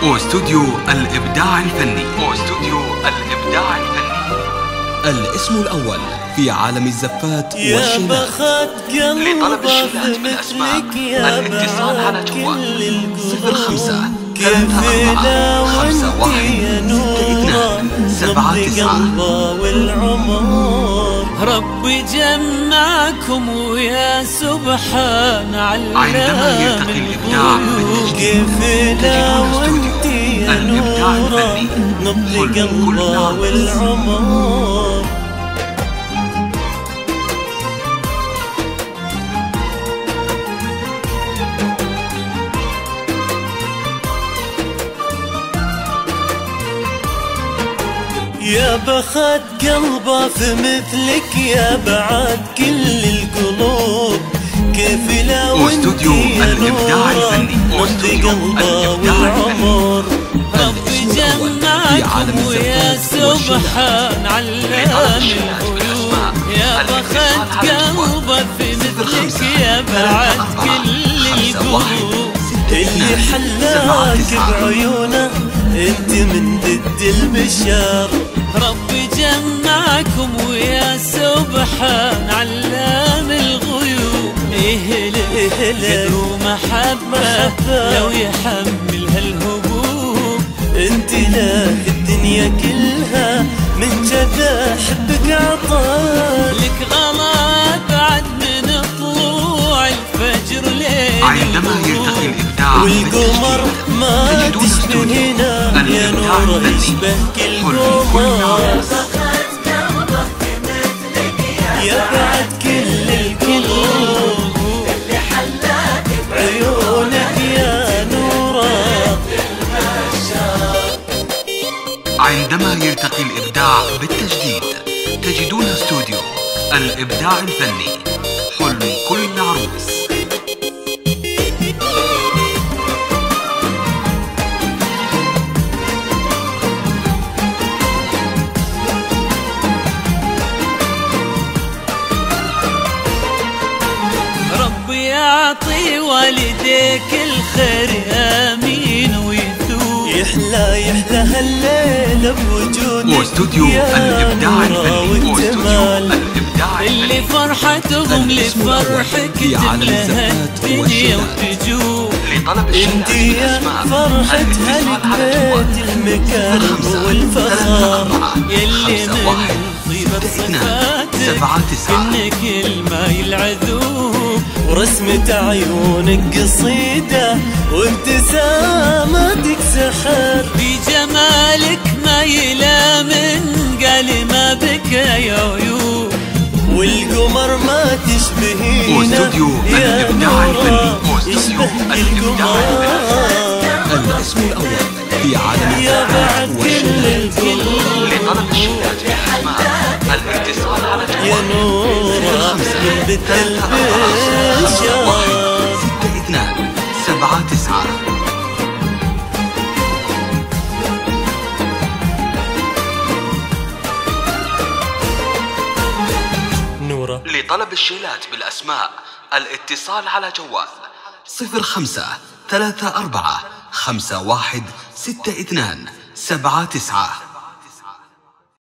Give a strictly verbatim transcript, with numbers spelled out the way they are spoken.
واستوديو الإبداع الفني. واستوديو الإبداع الفني. الاسم الأول في عالم الزفات والشيلات. لطلب الشيلات بالأسماء الاتصال على جوال صفر خمسة ثلاثة أربعة خمسة واحد ستة اثنان سبعة تسعة. ربي جمعكم ويا سبحان علام عندما يلتقي الإبداع بالتجديد تجدون استوديو الإبداع الفني. نبض الله والعمر. يا بخت قلبه في مثلك يا بعد كل القلوب، كيف لا وانت يا نور نبض قلبه والعمر. ربي جمعكم ويا سبحان علام الغيوب. يا بخت قلبه في مثلك يا بعد كل القلوب، اللي حلاك بعيونه انت من ضد البشر. ربي جمعكم ويا سبحان علام الغيوب. اهل اهل ومحبة لو يحمل هالهبوب. انت لا الدنيا كلها من جدا حبك عطاك. لك غلا بعد من طلوع الفجر ليل عندما يلتقي الإبداع والقمر ما تشبهنا يا نور يشبه كل قمر. يا بعد كل القلوب اللي حلاك بعيونك يا نورة. عندما يلتقي الإبداع بالتجديد تجدون استوديو الإبداع الفني. حلم كل عروس. ربي يعطي والديك الخير امين ويثوب. يحلى يحلى هالليله بوجودك واستوديو الإبداع الفني. واستوديو الإبداع الفني اللي فرحتهم لفرحك تملى الدنيا وتجوب. لطلب انت يا فرحة هالبيت المكارم والفخر، يلي من طيبة صفاتك كل كلمة العذوب. ورسمة عيونك قصيدة وابتساماتك سحر. بجمالك ما يلا من قال ما بك يا عيوب. والقمر ما تشبهينا واستوديو الإبداع الفني. واستوديو الإبداع الفني. الاسم الأول في عالم الزفات والشيلات. لطلب الشيلات بالأسماء الاتصال على جوال يا نورة من بيت البشر ستة اثنان سبعة تسعة. نورة. لطلب الشيلات بالأسماء الاتصال على جوال صفر خمسة ثلاثة أربعة خمسة واحد ستة اثنان سبعة تسعة.